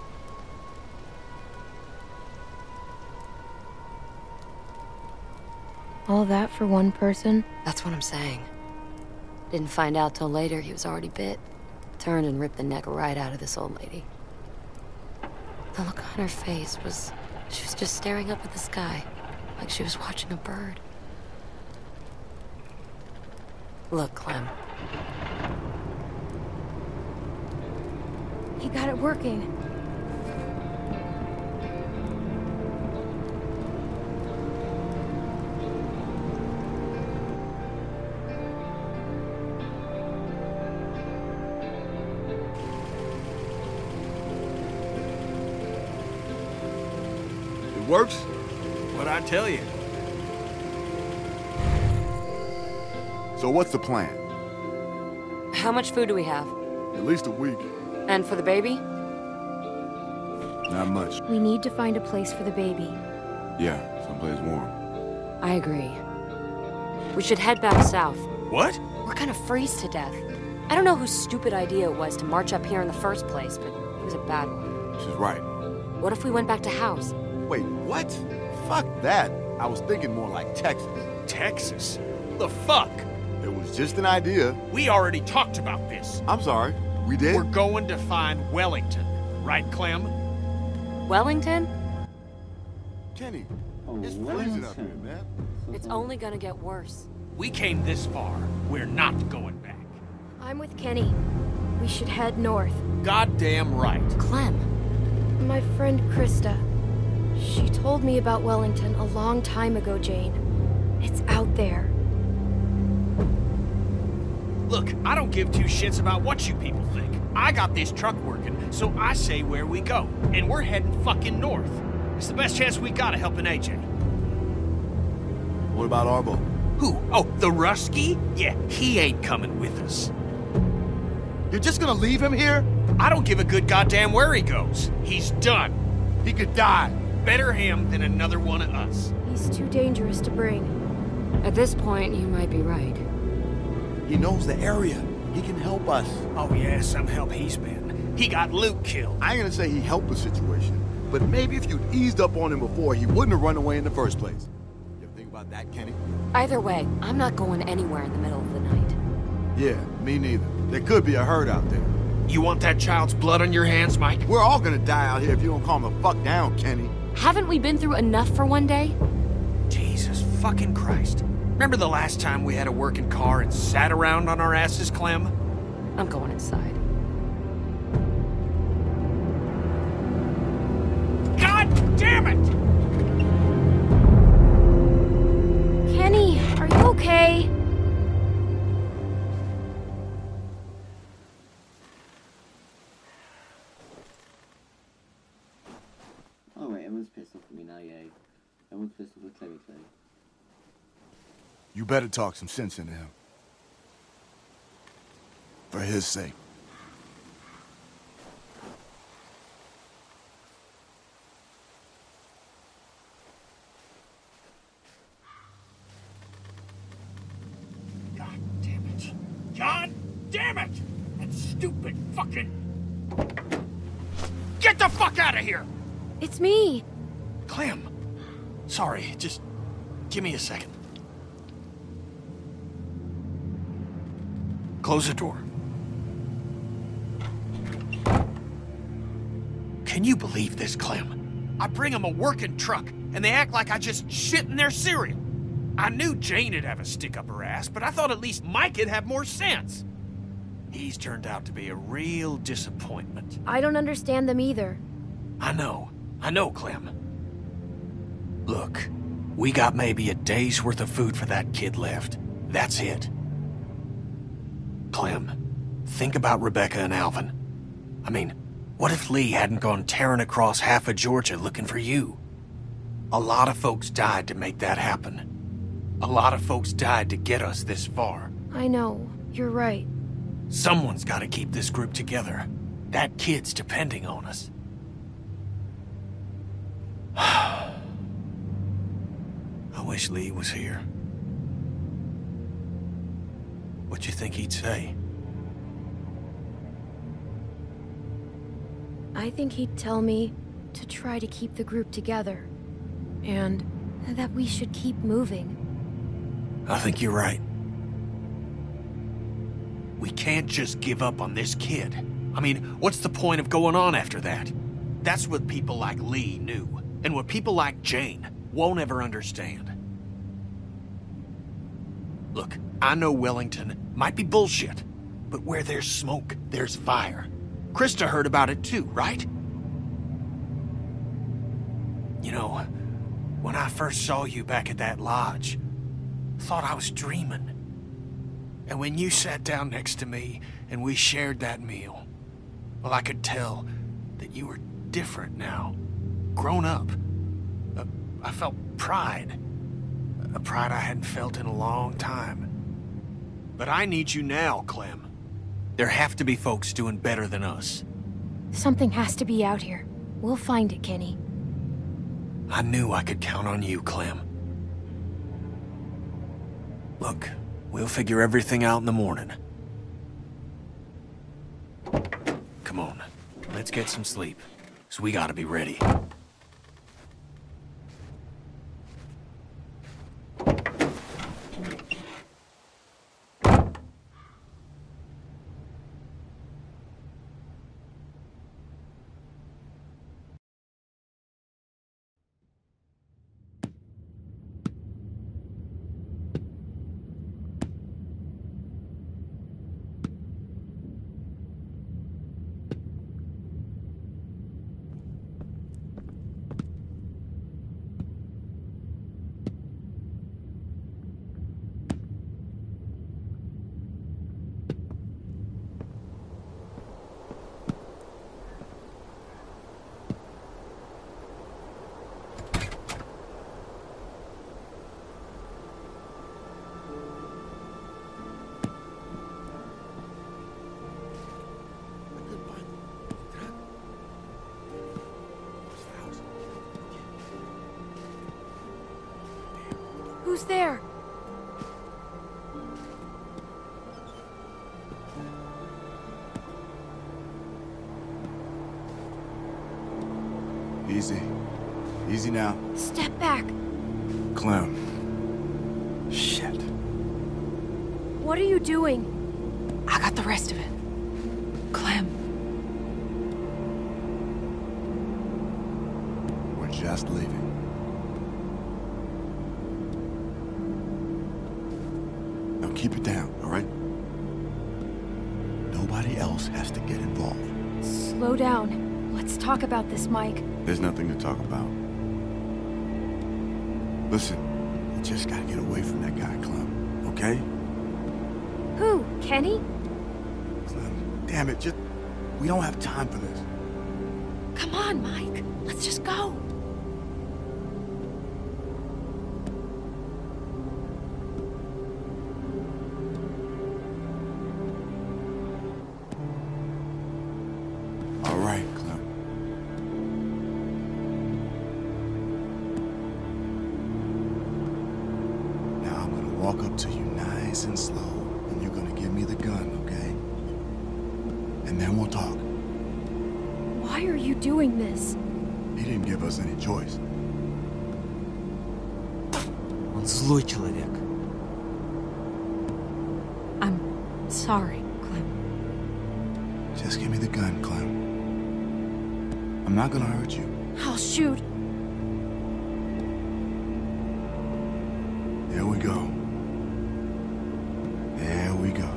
All that for one person? That's what I'm saying. Didn't find out till later he was already bit. Turned and ripped the neck right out of this old lady. The look on her face was... she was just staring up at the sky, like she was watching a bird. Look, Clem. He got it working. It works? What'd I tell you? So what's the plan? How much food do we have? At least a week. And for the baby? Not much. We need to find a place for the baby. Yeah, someplace warm. I agree. We should head back south. What? We're gonna freeze to death. I don't know whose stupid idea it was to march up here in the first place, but it was a bad one. She's right. What if we went back to house? Wait, what? Fuck that. I was thinking more like Texas. Texas? The fuck? It was just an idea. We already talked about this. I'm sorry. We did? We're going to find Wellington. Right, Clem? Wellington? Kenny, Oh, it's freezing up here, man. It's only gonna get worse. We came this far. We're not going back. I'm with Kenny. We should head north. Goddamn right. Clem. My friend Krista. She told me about Wellington a long time ago, Jane. It's out there. Look, I don't give two shits about what you people think. I got this truck working, so I say where we go. And we're heading fucking north. It's the best chance we got of helping A J. What about Arbo? Who? Oh, the Rusky? Yeah, he ain't coming with us. You're just gonna leave him here? I don't give a good goddamn where he goes. He's done. He could die. Better him than another one of us. He's too dangerous to bring. At this point, you might be right. He knows the area. He can help us. Oh yeah, some help he's been. He got Luke killed. I ain't gonna say he helped the situation, but maybe if you'd eased up on him before, he wouldn't have run away in the first place. You ever think about that, Kenny? Either way, I'm not going anywhere in the middle of the night. Yeah, me neither. There could be a herd out there. You want that child's blood on your hands, Mike? We're all gonna die out here if you don't calm the fuck down, Kenny. Haven't we been through enough for one day? Jesus fucking Christ. Remember the last time we had a working car and sat around on our asses, Clem? I'm going inside. God damn it! Kenny, are you okay? Oh wait, everyone's pissed off at me now, yay. Everyone's pissed off with Chloe Chloe. You better talk some sense into him. For his sake. God damn it. God damn it! That stupid fucking... Get the fuck out of here! It's me. Clem. Sorry, just give me a second. Close the door. Can you believe this, Clem? I bring them a working truck, and they act like I just shit in their cereal. I knew Jane'd have a stick up her ass, but I thought at least Mike'd have more sense. He's turned out to be a real disappointment. I don't understand them either. I know. I know, Clem. Look, we got maybe a day's worth of food for that kid left. That's it. Clem, think about Rebecca and Alvin. I mean, What if Lee hadn't gone tearing across half of Georgia looking for you? A lot of folks died to make that happen. A lot of folks died to get us this far. I know. You're right. Someone's got to keep this group together. That kid's depending on us. I wish Lee was here. What you think he'd say? I think he'd tell me to try to keep the group together. And that we should keep moving. I think you're right. We can't just give up on this kid. I mean, what's the point of going on after that? That's what people like Lee knew, and what people like Jane won't ever understand. Look, I know Wellington might be bullshit, but where there's smoke, there's fire. Krista heard about it too, right? You know, when I first saw you back at that lodge, I thought I was dreaming. And when you sat down next to me and we shared that meal, well, I could tell that you were different now, grown up. Uh, I felt pride, a pride I hadn't felt in a long time. But I need you now, Clem. There have to be folks doing better than us. Something has to be out here. We'll find it, Kenny. I knew I could count on you, Clem. Look, we'll figure everything out in the morning. Come on, let's get some sleep, so we gotta be ready. Who's there? Easy. Easy now. Step back. Clem. Shit. What are you doing? I got the rest of it. Clem. We're just leaving. Now keep it down, all right? Nobody else has to get involved. Slow down. Let's talk about this, Mike. There's nothing to talk about. Listen, you just gotta get away from that guy, Clem, okay? Who? Kenny? Clem, damn it, just... We don't have time for this. Come on, Mike. Let's just go. All right, Clem. Now I'm gonna walk up to you nice and slow, and you're gonna give me the gun, okay? And then we'll talk. Why are you doing this? He didn't give us any choice. Он злой человек. I'm sorry, Clem. Just give me the gun, Clem. I'm not gonna hurt you. I'll shoot. There we go. There we go.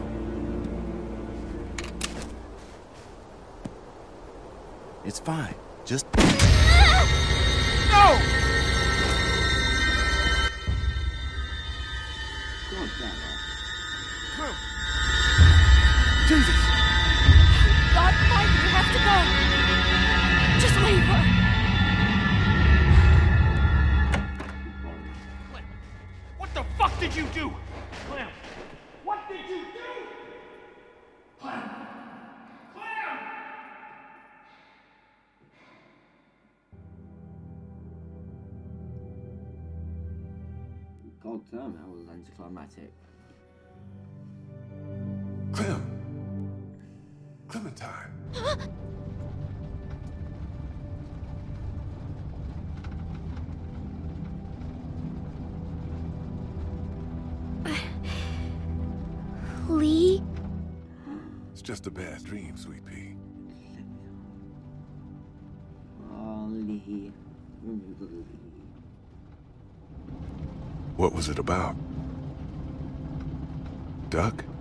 It's fine. Just... No! God damn it. Jesus! God, Mike, we have to go. Oh damn, that was anticlimactic. Clem! Clementine! Lee? It's just a bad dream, sweet pea. Oh, Lee. What was it about? Duck?